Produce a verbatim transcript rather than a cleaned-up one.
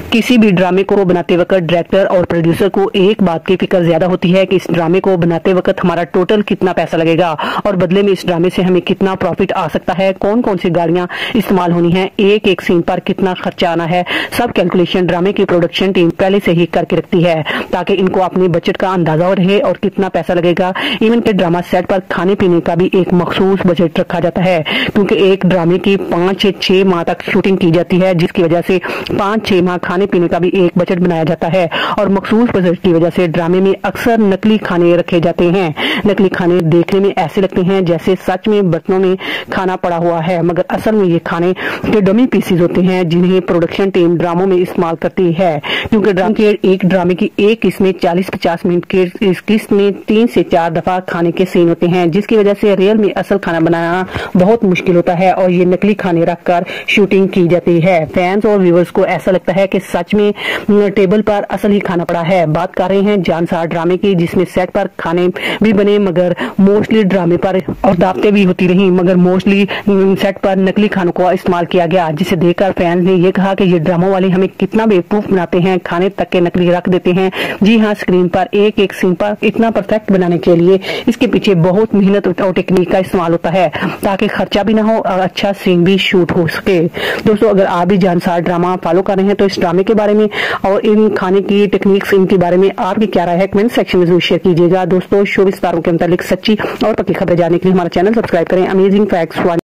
किसी भी ड्रामे को बनाते वक्त डायरेक्टर और प्रोड्यूसर को एक बात की फिक्र ज्यादा होती है कि इस ड्रामे को बनाते वक्त हमारा टोटल कितना पैसा लगेगा और बदले में इस ड्रामे से हमें कितना प्रॉफिट आ सकता है, कौन कौन सी गाड़ियां इस्तेमाल होनी है, एक एक सीन पर कितना खर्चा आना है। सब कैलकुलेशन ड्रामे की प्रोडक्शन टीम पहले से ही करके रखती है ताकि इनको अपने बजट का अंदाजा रहे और कितना पैसा लगेगा। इवन के ड्रामा सेट पर खाने पीने का भी एक मखसूस बजट रखा जाता है क्योंकि एक ड्रामे की पाँच से छह माह तक शूटिंग की जाती है, जिसकी वजह से पाँच छह माह खाने पीने का भी एक बजट बनाया जाता है। और मखसूस बजट की वजह से ड्रामे में अक्सर नकली खाने रखे जाते हैं। नकली खाने देखने में ऐसे लगते हैं जैसे सच में बर्तनों में खाना पड़ा हुआ है, मगर असल में ये खाने के डमी पीसीज होते हैं जिन्हें प्रोडक्शन टीम ड्रामों में इस्तेमाल करती है। क्योंकि ड्रामे के एक ड्रामे की एक किस्त में चालीस पचास मिनट के इस किस्त में तीन से चार दफा खाने के सीन होते हैं, जिसकी वजह से रियल में असल खाना बनाना बहुत मुश्किल होता है और ये नकली खाने रखकर शूटिंग की जाती है। फैंस और व्यूअर्स को ऐसा लगता है कि सच में टेबल पर असल ही खाना पड़ा है। बात कर रहे हैं जानसार ड्रामे की, जिसमें सेट पर खाने भी बने मगर मोस्टली ड्रामे पर और दावतें भी होती रही, मगर मोस्टली सेट पर नकली खानों का इस्तेमाल किया गया, जिसे देखकर फैंस ने यह कहा कि ये ड्रामा वाले हमें कितना बेवकूफ बनाते हैं, खाने तक के नकली रख देते हैं। जी हाँ, स्क्रीन पर एक एक सीन पर इतना परफेक्ट बनाने के लिए इसके पीछे बहुत मेहनत और टेक्निक का इस्तेमाल होता है ताकि खर्चा भी ना हो और अच्छा सीन भी शूट हो सके। दोस्तों, अगर आप भी जानसार ड्रामा फॉलो कर रहे हैं तो इस ड्रामे के बारे में और इन खाने की टेक्निक्स इनके बारे में आपकी क्या राय है, कमेंट सेक्शन में जरूर शेयर कीजिएगा। दोस्तों, शो विस्तारों के मुताबिक सच्ची और पक्की खबरें जानने के लिए हमारा चैनल सब्सक्राइब करें। Amazing facts